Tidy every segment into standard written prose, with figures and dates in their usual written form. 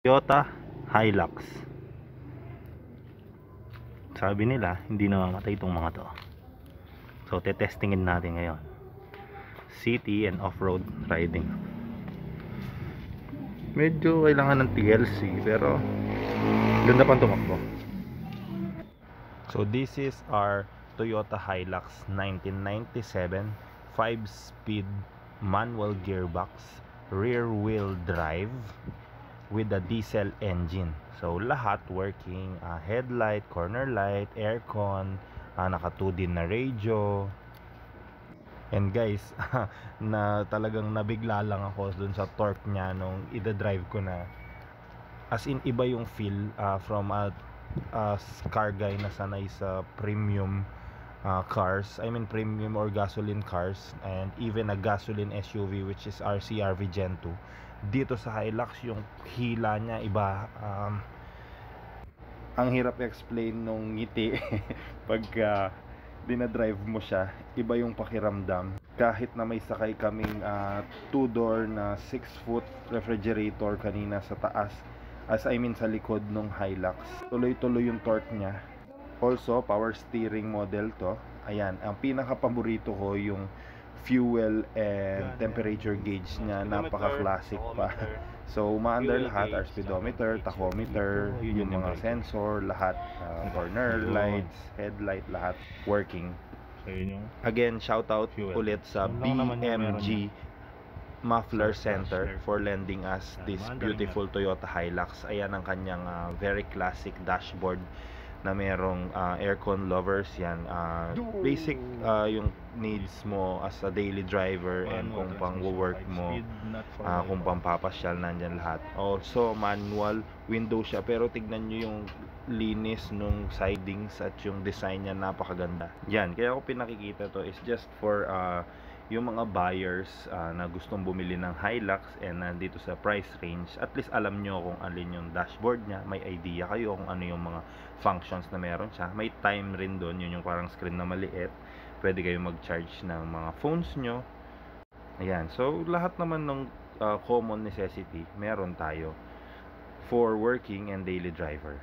Toyota Hilux. Sabi nila hindi namamatay itong mga to. So tetestingin natin ngayon. City and off-road riding. Medyo kailangan ng TLC pero ganda pa tumakbo. So this is our Toyota Hilux 1997 5-speed manual gearbox, rear wheel drive with a diesel engine. So lahat working, headlight, corner light, aircon, naka 2 din na radio. And guys, na talagang nabigla lang ako dun sa torque niya nung ida-drive ko na. As in iba yung feel from a car guy na sanay sa premium cars, I mean premium or gasoline cars, and even a gasoline SUV which is our CR-V Gen 2. Dito sa Hilux yung hila niya iba. Ang hirap explain nung ngiti pagka dinadrive mo siya, iba yung pakiramdam. Kahit na may sakay kaming 2-door na 6-foot refrigerator kanina sa taas, as I mean sa likod nung Hilux, tuloy-tuloy yung torque niya. Also, power steering model to. Ayan, ang pinaka-paborito ko yung fuel and temperature gauge niya, napaka-classic pa. So, umaandar lahat, our speedometer, tachometer, yung mga sensor, lahat, corner lights, headlight, lahat working. Again, shout out ulit sa BMG Muffler Center for lending us this beautiful Toyota Hilux. Ayan ang kanyang very classic dashboard na merong aircon lovers yan. Basic yung needs mo as a daily driver and kung pang work mo, kung pang papasyal, nandyan lahat. Also manual window siya, pero tignan nyo yung linis nung sidings at yung design niya, napakaganda. Yan, kaya ako pinakikita to is just for yung mga buyers na gustong bumili ng Hilux and nandito sa price range, at least alam nyo kung alin yung dashboard niya, may idea kayo kung ano yung mga functions na meron siya. May time rin doon, yun yung parang screen na maliit, pwede kayo mag-charge ng mga phones nyo. Ayan, so lahat naman ng common necessity meron tayo for working and daily driver.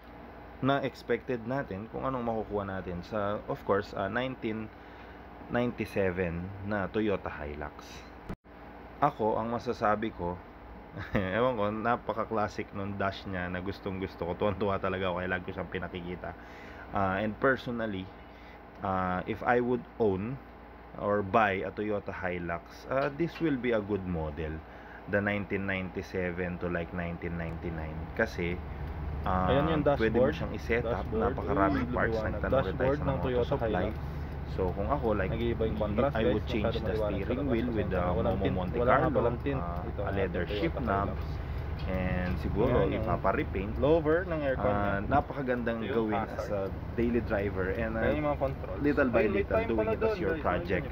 Na expected natin kung anong makukuha natin sa, of course, 1997 na Toyota Hilux. Ako, ang masasabi ko, ewan ko, napaka-classic nung dash niya na gustong gusto ko. Tuwan-tuwa talaga ako, kaya lagi ko siyang pinakikita. And personally, if I would own or buy a Toyota Hilux, this will be a good model. The 1997 to like 1999. Kasi, ayan yung dashboard, pwede mo siyang i-set up, napakaraming parts. Nagtanong rin tayo sa mga auto supply. So kung ako, like, I would change the steering wheel with the Momo Monte Carlo, a leather shift knob, and siguro ipapa-repaint. Lower ng aircon. Napakagandang gawin as a daily driver, and little by little doing it as your project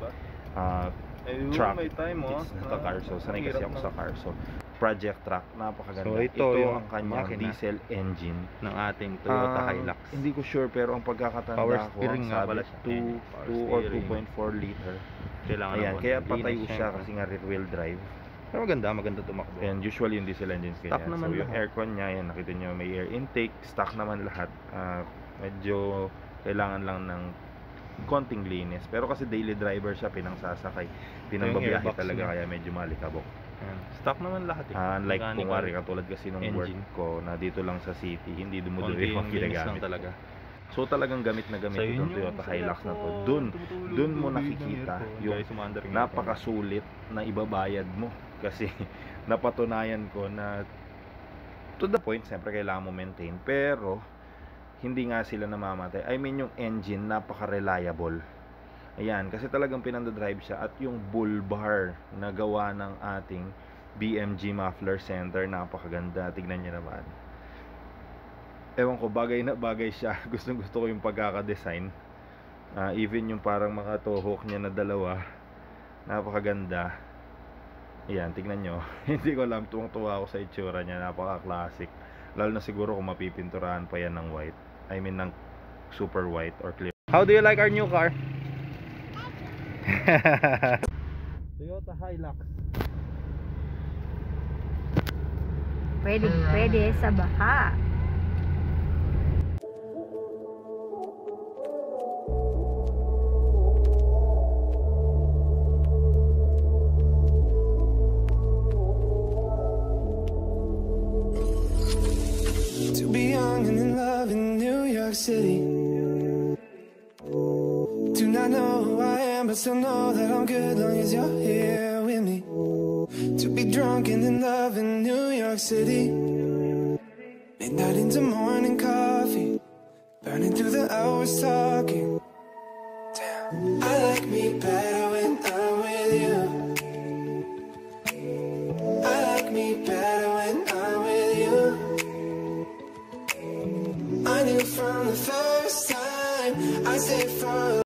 truck. It's not a car, so sanay kasi ako sa car. So project truck, napakaganda. So ito yung ang kanyang makina diesel engine ng ating Toyota Hilux. Hindi ko sure, pero ang pagkakatanda Power ko, steering nga pala sabi, siya. 2 or 2.4 liter. Kailangan Ayan, kaya patayo siya kasi nga rear wheel drive. Pero maganda tumakbo. And usually yung diesel engines kaya. Stock naman So yung lahat. aircon niya, yan, nakita nyo may air intake, stock naman lahat. Medyo kailangan lang ng konting linis. Pero kasi daily driver siya, pinangsasakay, pinangbabiyahe talaga, kaya medyo malikabok. Stock naman lahat eh. Unlike kung wari, katulad kasi nung work ko na dito lang sa city, hindi dumuduwi yung ginagamit talaga. So talagang gamit na gamit itong Toyota Hilux na to. Dun mo nakikita yung napakasulit na ibabayad mo. Kasi napatunayan ko na to the point, siyempre kailangan mo maintain, pero hindi nga sila namamatay. I mean yung engine napaka-reliable. Ayan, kasi talagang pinanda-drive siya. At yung bull bar na gawa ng ating BMG Muffler Center, napakaganda. Tignan niyo naman. Ewan ko, bagay na bagay siya. Gusto ko yung pagkaka-design. Even yung parang mga tuhok niya na dalawa, napakaganda. Ayan, tignan nyo. Hindi ko alam, tuwang-tuwa ako sa itsura niya. Napaka-classic. Lalo na siguro kung mapipinturahan pa yan ng white. I mean ng super white or clear. How do you like our new car? Toyota Hilux. Pwede sa baha. To be young and in love in New York City. Do not know who I am, but still know that I'm good long as you're here with me. To be drunk and in love in New York City. Midnight into morning coffee, burning through the hours talking. Damn, I like me better when I'm with you. I like me better when I'm with you. I knew from the first time I stayed for